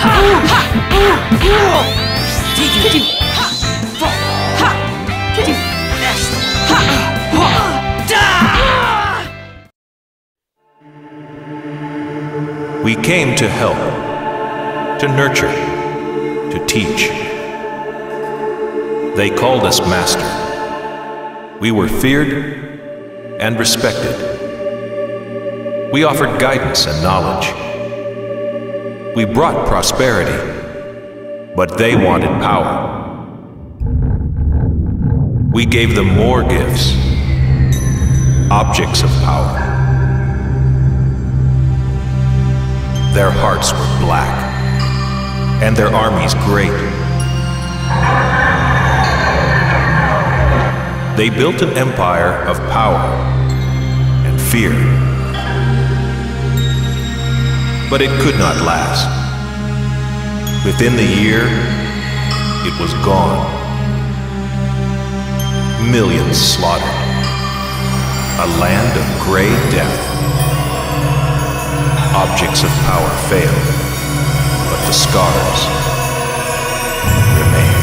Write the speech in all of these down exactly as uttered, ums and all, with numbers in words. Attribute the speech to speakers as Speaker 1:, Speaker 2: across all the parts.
Speaker 1: We came to help, to nurture, to teach. They called us master. We were feared and respected. We offered guidance and knowledge. We brought prosperity, but they wanted power. We gave them more gifts, objects of power. Their hearts were black, and their armies great. They built an empire of power and fear. But it could not last. Within the year, it was gone. Millions slaughtered. A land of gray death. Objects of power failed, but the scars remain.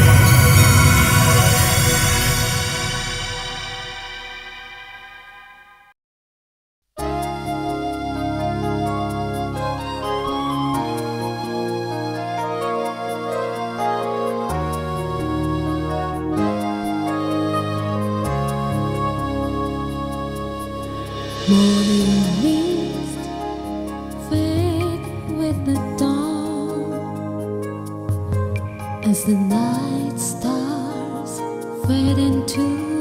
Speaker 2: Morning mist fade with the dawn, as the night stars fade into